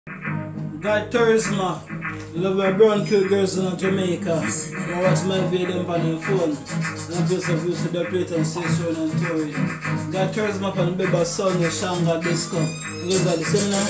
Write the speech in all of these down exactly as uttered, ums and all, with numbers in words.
God Tourismo, love our brown cute girls in Jamaica. I watch my video on the phone. And I just abuse the plate and stay shown and touring. God Tourismo on the baby son, Shanga Disco. Look at the seminar.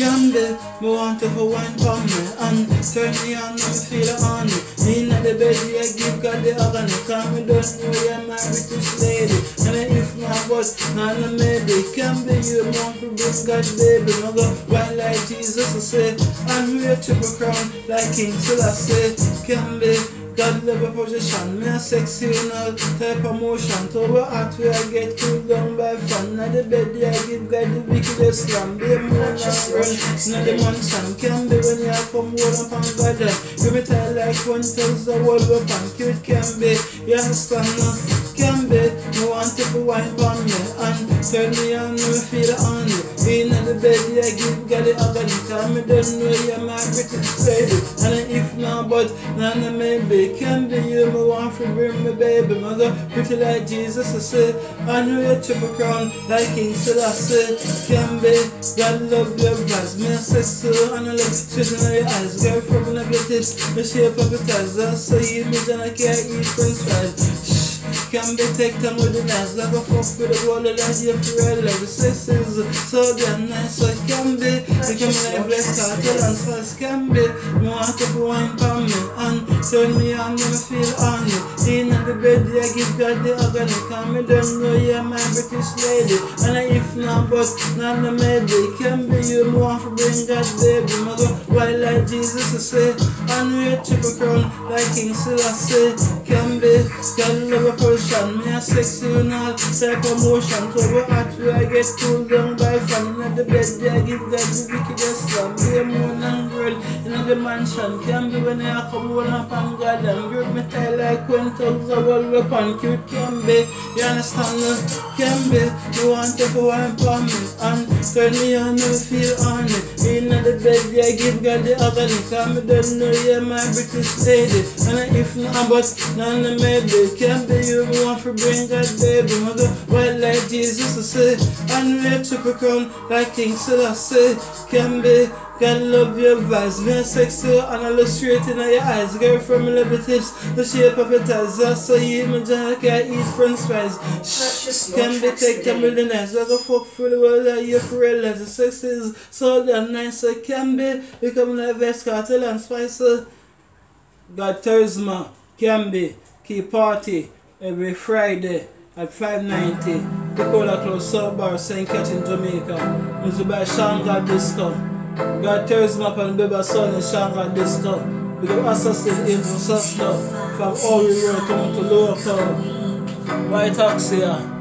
Kambe, me want to for wine for me. And turn me on, let me feel it on me. In the bed, I give God the agony. Cause me don't know you're my British lady. And if not, but not a maybe. Kambe, you want to bring God baby. I go right like Jesus, I say. And we a triple crown like King Selassie. Kambe, God love a position. Me a sexy in all type of motion. To our heart we I get cooled down by fun. Now the bed I give God the wickedest slam. Be a moon and run in the mansion. Kambe when you come hold up on God. You me tell like one tells the world weapon. Cute Kambe, you understand now? Kambe, me want to for wine for me. And turn me on, me feel on you. In the bed I give God the agony. Cause me don't know you're my British lady. And if not, but none of maybe. Kambe, you me want to bring me baby. Me go pretty like Jesus, I say. I know you triple crown like King Selassie. Kambe, God love your vibes. Me a sexy and I love sweet in your eyes. Girl from the British, me shape of it as I say you me and I can't eat french fries. Kambe take time with the nice, like a fuck with the world that you feel like the sexes so damn nice. So Kambe, you come like blessed cartel and spice. Kambe, me want to for wine for me and turn me on, let me feel on you. In the bed, I give God the agony. Cause me don't know you're my British lady. And if not, but not the maybe. Kambe, you me want to bring God baby. Me go wild like Jesus, I say. I know you triple crown like King Selassie. Kambe, God love a person. Me a sexy and all type of motion. So we heart we I get cooled down by fun. In the bed, I give God the wickedest slam. Be a moon and girl in the mansion. Kambe when I come hold up on God and grip me tie like when thugs are all weapon. Cute Kambe, you understand me? Kambe, you want to for wine for me and turn me on, me feel on it. In the bed, I give God the agony. Cause me don't know you're my British lady. And if not, but none of maybe. Kambe, you me want to bring God baby. Me go wild like Jesus, I say. And we a triple crown like King Selassie. Kambe, God love your vibes. Me a sexy and I look straight in your eyes. Girl from the liberties, the shape of your thighs. I saw you in my jar, I can't eat french fries. Shh, Kambe take them really nice. I go fuck through the world like you for real. The sex is so damn nice. So Kambe, become like Vest Cartel and Spice. God Tourismo, Kambe, keep party every Friday at five ninety. The Cola Close South Bar, Saint Catch in Jamaica. Music by Shanga Disco. God Tourismo and baby son in Shanga Disco. We got assassin in from South from all we were coming to local. White Ox here.